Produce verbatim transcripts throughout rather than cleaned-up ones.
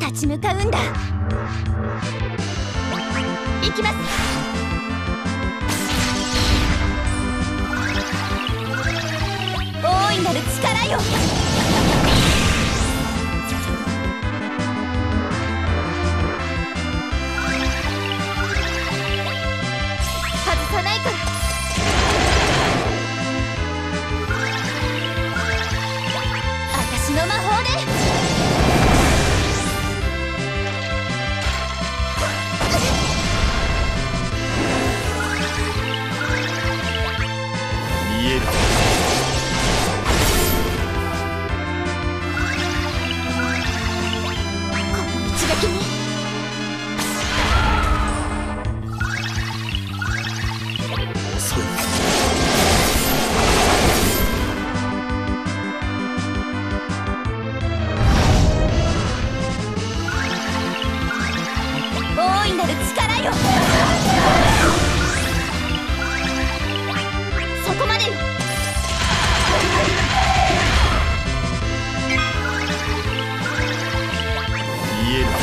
立ち向かうんだ。行きます。大いなる力よ。外さないから。私の魔法で。 見える。 この一撃に。 遅い。 大いなる力よ。そこまでよ。 見える。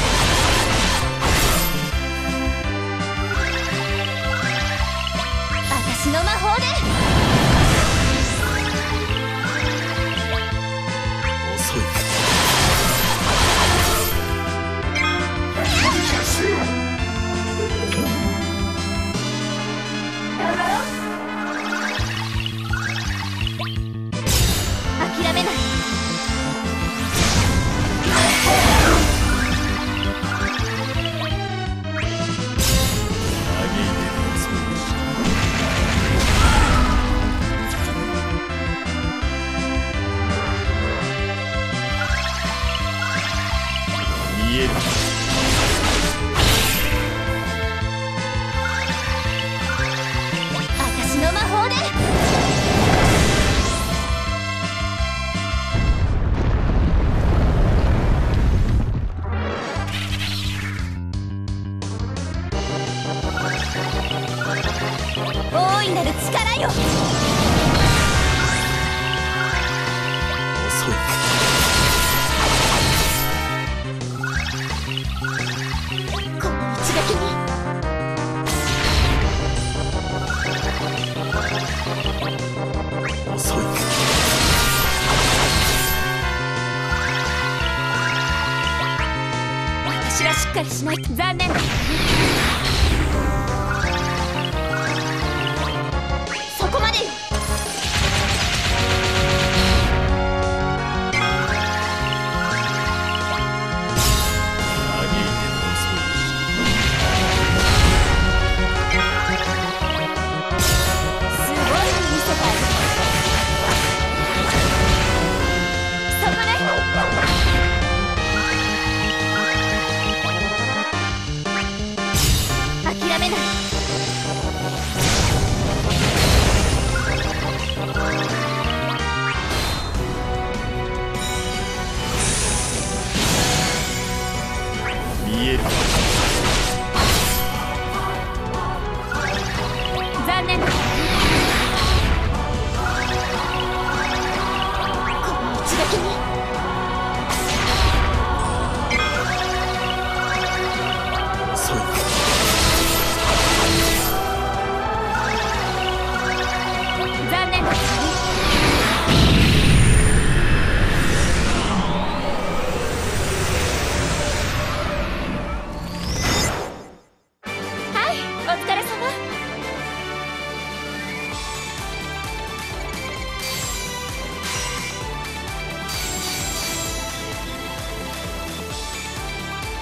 私の魔法で。 遅い。 諦めない。 嘆いても遅い。見える。 私の魔法で。大いなる力よ。 遅い。 この一撃に。 遅い。 私はしっかりしないと。残念だ。そこまでよ。 嘆いても遅い。 すごいの見せたい。そこね。諦めない。 見える。